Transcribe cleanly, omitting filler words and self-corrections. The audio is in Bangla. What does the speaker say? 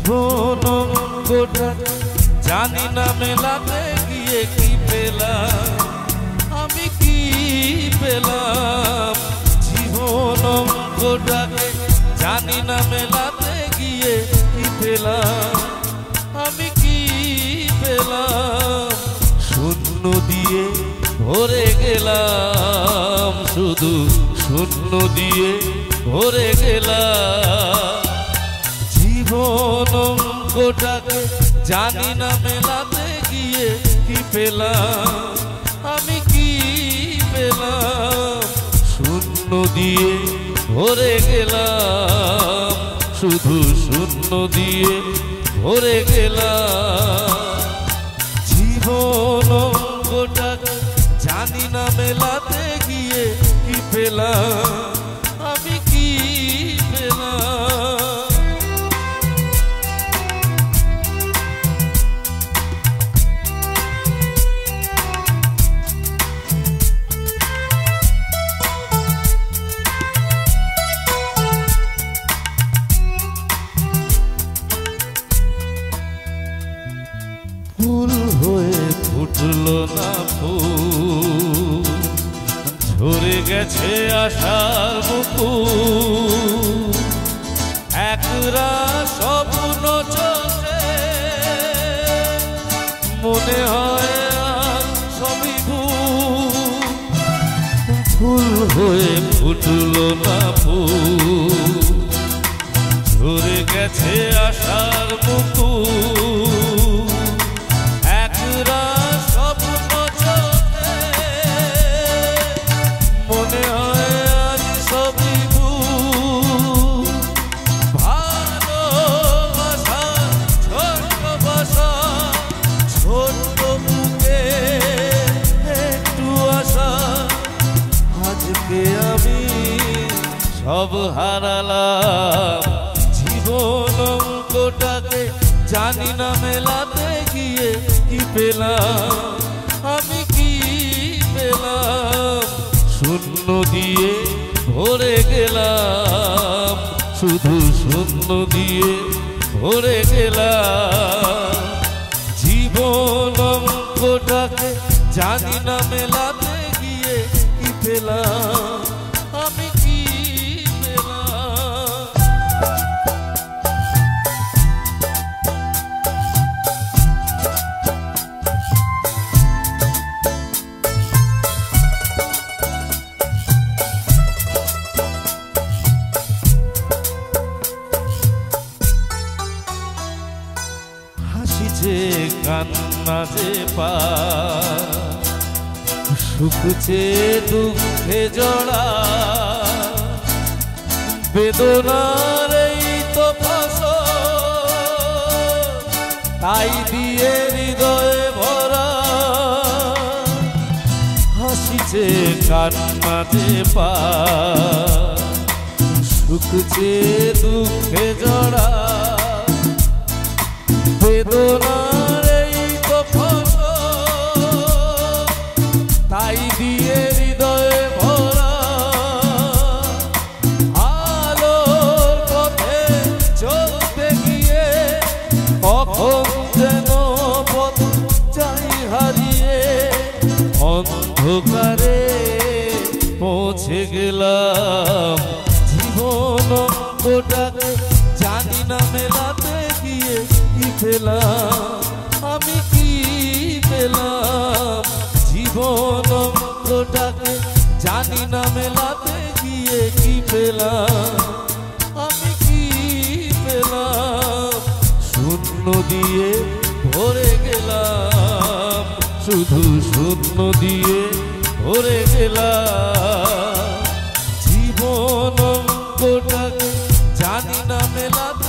জীবন অঙ্কটা জানি না মেলাতে গিয়ে কি পেলাম, আমি কি পেলাম। জীবন অঙ্কটাকে জানি না মেলাতে গিয়ে কি পেলাম, আমি কি পেলাম। শূন্য দিয়ে ভরে গেলাম, শুধু শূন্য দিয়ে ভরে গেলাম। জীবন অঙ্কটাকে জানি না মেলাতে গিয়ে কি পেলাম, আমি কি পেলাম। শূন্য দিয়ে ভরে গেলাম, শুধু শূন্য দিয়ে ভরে গেলাম। জীবন অঙ্কটাকে জানি না মেলাতে গিয়ে কি পেলাম, আমি কি পেলাম। ফুল হয়ে ফুটলো না ফুল, ঝরে গেছে আশার মুকুল। একরা স্বপ্ন চোখে মনে হয় আর সবই ভুল। ফুল হয়ে ফুটলো না ফুল, ঝরে গেছে আশার মুকুল। আমি সব হারালাম, জীবন অঙ্কটাকে জানি না মেলাতে গিয়ে কি পেলাম, আমি কি পেলাম। শূন্য দিয়ে ভরে গেলাম, শুধু শূন্য দিয়ে ভরে গেলাম। জীবন অঙ্কটাকে জানি না মেলাতে গিয়ে কি পেলাম, আমি কি পেলাম। হাসি যে কান্না যে পা, সুখ যে দুঃখে জড়া। বেদনার এই তো ফসল, তাই দিয়ে হৃদয়ে ভরা। হাসি যে কান্না যে পা, সুখ যে দুঃখে জড়া। বেদনার এই তো ফসল, তাই দিয়ে হৃদয়ে ভরা। আলোর পথে চলতে গিয়ে কখন যেন পথ চাই হারিয়ে। অন্ধকারে পৌঁছে গেলাম, জীবন অঙ্কটাকে জানি না মেলাতে গিয়ে কি পেলাম, আমি কি পেলাম। জীবন অঙ্কটাকে জানি না মেলাতে গিয়ে কি পেলাম, আমি কি পেলাম। শূন্য দিয়ে ভরে গেলাম, শুধু শূন্য দিয়ে ভরে গেলাম। জীবন অঙ্কটাকে জানি না মেলাতে